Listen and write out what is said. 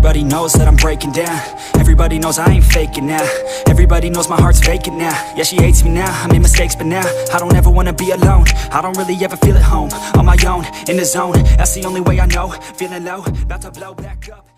Everybody knows that I'm breaking down. Everybody knows I ain't faking now. Everybody knows my heart's vacant now. Yeah, she hates me now, I made mistakes but now I don't ever wanna be alone. I don't really ever feel at home. On my own, in the zone, that's the only way I know. Feeling low, about to blow back up.